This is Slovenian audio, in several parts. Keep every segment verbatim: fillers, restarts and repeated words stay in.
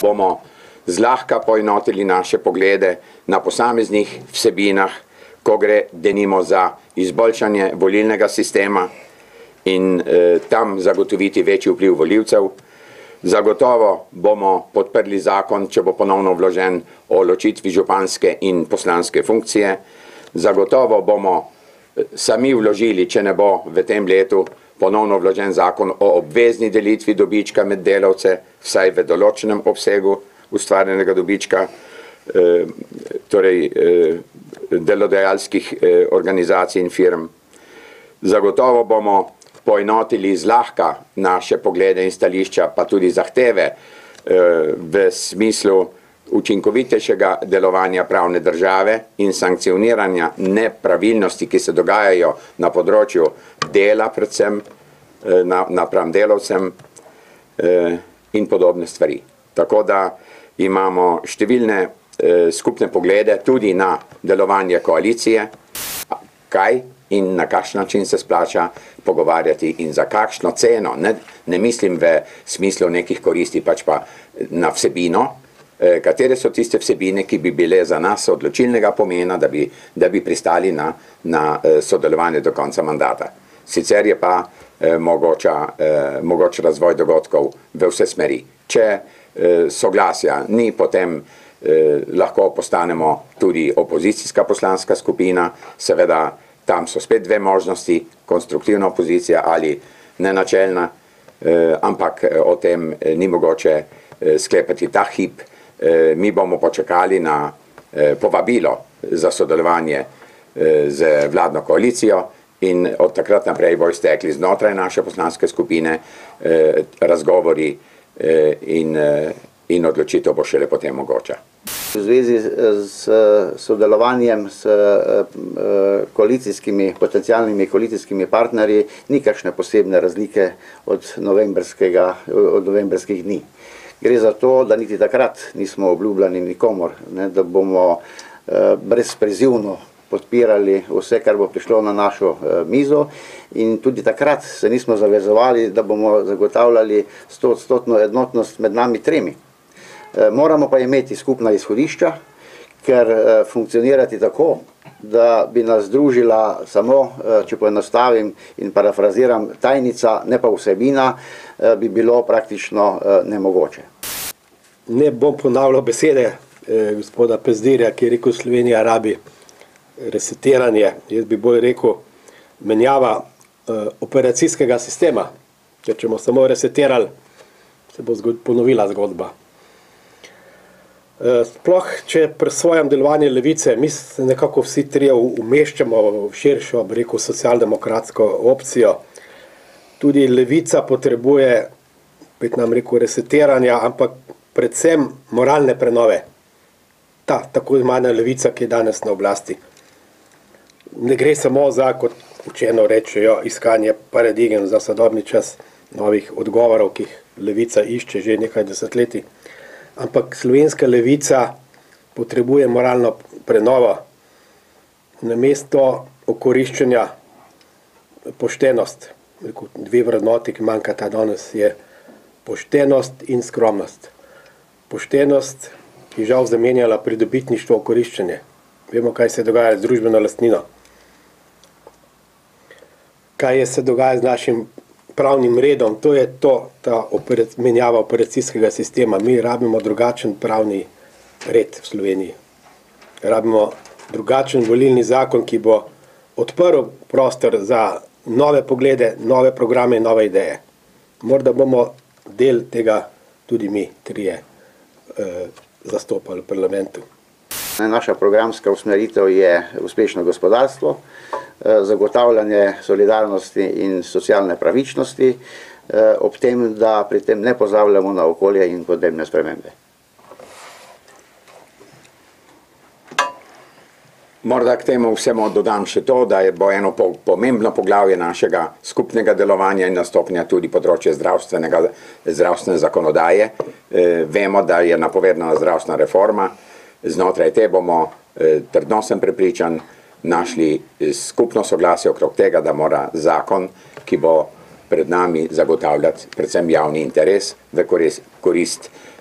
bomo zlahka poenotili naše poglede na posameznih vsebinah, ko gre denimo za izboljšanje volilnega sistema in eh, tam zagotoviti večji vpliv volivcev. Zagotovo bomo podprli zakon, če bo ponovno vložen, o ločitvi županske in poslanske funkcije. Zagotovo bomo sami vložili, če ne bo v tem letu ponovno vložen zakon o obvezni delitvi dobička med delavce, vsaj v določenem obsegu ustvarjenega dobička, eh, torej eh, delodajalskih eh, organizacij in firm. Zagotovo bomo poenotili zlahka naše poglede in stališča, pa tudi zahteve eh, v smislu učinkovitejšega delovanja pravne države in sankcioniranja nepravilnosti, ki se dogajajo na področju dela, predvsem eh, na, napram delavcem eh, in podobne stvari. Tako da imamo številne eh, skupne poglede tudi na delovanje koalicije, kaj in na kakšen način se splača pogovarjati in za kakšno ceno. Ne, ne mislim v smislu nekih koristi, pač pa na vsebino, eh, katere so tiste vsebine, ki bi bile za nas odločilnega pomena, da bi, da bi pristali na, na eh, sodelovanje do konca mandata. Sicer je pa eh, mogoča, eh, mogoč razvoj dogodkov v vse smeri. Če eh, soglasja ni, potem eh, lahko postanemo tudi opozicijska poslanska skupina, seveda tam so spet dve možnosti, konstruktivna opozicija ali nenačelna, eh, ampak o tem eh, ni mogoče eh, sklepati ta hip. Eh, mi bomo počakali na eh, povabilo za sodelovanje eh, z vladno koalicijo in od takrat naprej bo iztekli znotraj naše poslanske skupine eh, razgovori eh, in, eh, in odločitev bo šele potem mogoča. V zvezi s sodelovanjem s koalicijskimi, potencialnimi koalicijskimi partnerji ni kakšne posebne razlike od novembrskega, od novembrskih dni. Gre za to, da niti takrat nismo obljubljali nikomor, ne, da bomo brezprizivno podpirali vse, kar bo prišlo na našo mizo, in tudi takrat se nismo zavezovali, da bomo zagotavljali stoodstotno enotnost med nami tremi. Moramo pa imeti skupna izhodišča, ker funkcionirati tako, da bi nas združila samo, če poenostavim in parafraziram, tajnica, ne pa vsebina, bi bilo praktično nemogoče. Ne bom ponavljal besede eh, gospoda Pezdirja, ki je rekel, Slovenija rabi resetiranje. Jaz bi bolj rekel menjava eh, operacijskega sistema, ker če bomo samo resetirali, se bo zgod ponovila zgodba. Sploh, če pri svojem delovanju levice, mi se nekako vsi trije umeščamo v širšo, bi rekel, socialdemokratsko opcijo. Tudi levica potrebuje, pet nam rekel, resetiranja, ampak predvsem moralne prenove. Ta tako imena levica, ki je danes na oblasti. Ne gre samo za, kot učeno rečejo, iskanje paradigem za sodobni čas, novih odgovorov, ki jih levica išče že nekaj desetletij. Ampak slovenska levica potrebuje moralno prenovo. Namesto okoriščenja poštenost, dve vrednoti, ki manjkata danes, je poštenost in skromnost. Poštenost je žal zamenjala pridobitništvo, okoriščenje. Vemo, kaj se dogaja z družbeno lastnino. Kaj je se dogaja z našim pravnim redom, to je to, ta operac, menjava operacijskega sistema. Mi rabimo drugačen pravni red v Sloveniji. Rabimo drugačen volilni zakon, ki bo odprl prostor za nove poglede, nove programe in nove ideje. Morda bomo del tega tudi mi, trije, eh, zastopali v parlamentu. Naša programska usmeritev je uspešno gospodarstvo, zagotavljanje solidarnosti in socialne pravičnosti, ob tem, da pri tem ne pozabljamo na okolje in podnebne spremembe. Morda k temu vsemu dodam še to, da je bo eno pomembno poglavje našega skupnega delovanja in nastopanja tudi področje zdravstvene zakonodaje. Vemo, da je napovedana zdravstvena reforma. Znotraj te bomo, trdno sem prepričan, našli skupno soglasje okrog tega, da mora zakon, ki bo pred nami zagotavljati predvsem javni interes v korist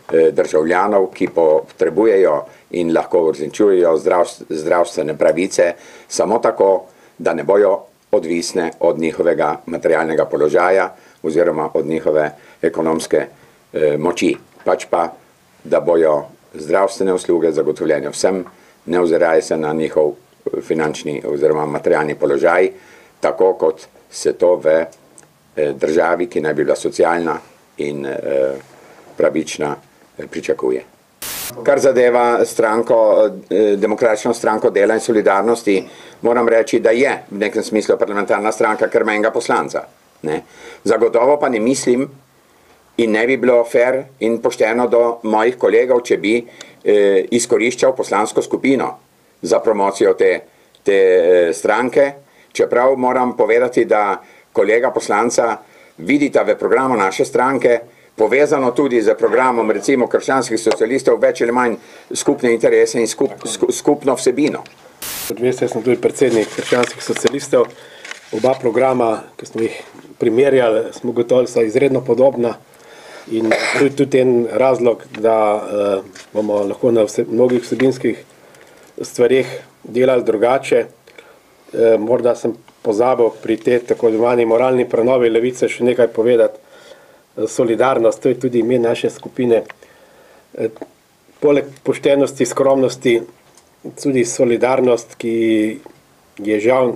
državljanov, ki potrebujejo in lahko uresničujejo zdravstvene pravice, samo tako, da ne bojo odvisne od njihovega materialnega položaja oziroma od njihove ekonomske moči. Pač pa, da bojo zdravstvene usluge zagotovljene vsem, ne oziraje se na njihov finančni oziroma materialni položaj, tako kot se to v državi, ki naj bi bila socialna in pravična, pričakuje. Kar zadeva stranko, Demokratično stranko dela in solidarnosti, moram reči, da je v nekem smislu parlamentarna stranka kar menjega poslanca. Ne? Zagotovo pa ne mislim in ne bi bilo fair in pošteno do mojih kolegov, če bi eh, izkoriščal poslansko skupino za promocijo te, te eh, stranke, čeprav moram povedati, da kolega poslanca vidita v programu naše stranke povezano tudi z programom recimo krščanskih socialistov več ali manj skupne interese in skup, skupno vsebino. Kot veste, sem tudi predsednik krščanskih socialistov. Oba programa, ki smo jih primerjali, smo gotovi, so izredno podobna in to je tudi en razlog, da uh, bomo lahko na vse, mnogih vsebinskih stvarih delali drugače. Uh, morda sem pozabil pri tej tako imenovani moralni prenovi levice še nekaj povedati. Solidarnost, to je tudi ime naše skupine. Uh, poleg poštenosti, skromnosti, tudi solidarnost, ki je žal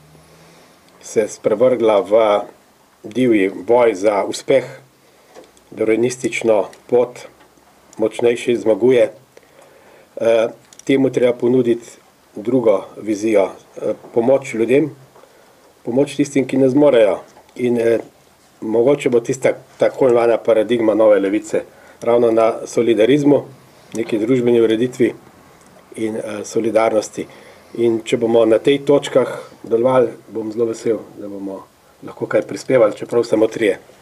se sprevrgla v divji boj za uspeh, heroinistično pot, močnejši zmaguje. E, temu treba ponuditi drugo vizijo. E, pomoč ljudem, pomoč tistim, ki ne zmorejo. In e, mogoče bo tista tako imenovana paradigma nove levice ravno na solidarizmu, neki družbeni ureditvi in e, solidarnosti. In če bomo na tej točkah delovali, bom zelo vesel, da bomo lahko kaj prispevali, čeprav samo trije.